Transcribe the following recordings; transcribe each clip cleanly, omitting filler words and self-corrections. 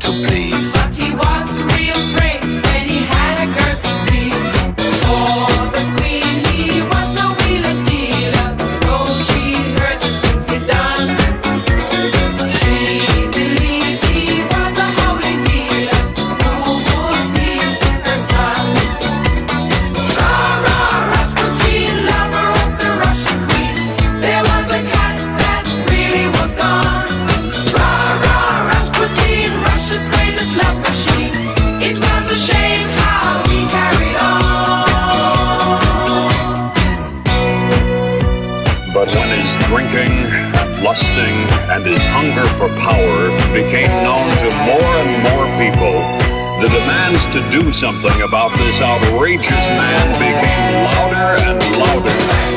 to please. But he was real brave when he had a girl to squeeze. For the queen he was no wheeler dealer, though she heard the things he done. She believed he was a holy healer who would heal her son. Rah, rah, Rasputin, lover of the Russian queen. There was a cat that really was gone. Rah, rah, Rasputin, Russia's greatest love machine. It was a shame how he carried on. But when his drinking and lusting and his hunger for power became known to more and more people, the demands to do something about this outrageous man became louder and louder.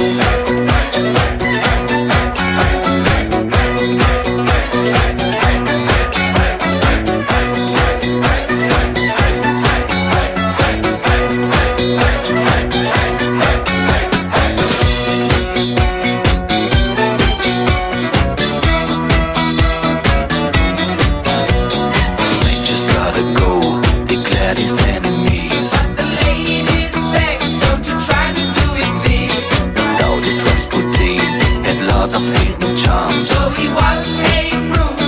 Just gotta go, declared his enemies. The ladies begged, don't you try to do it, please. Now this Rasputin had lots of hidden charms. So he was a groom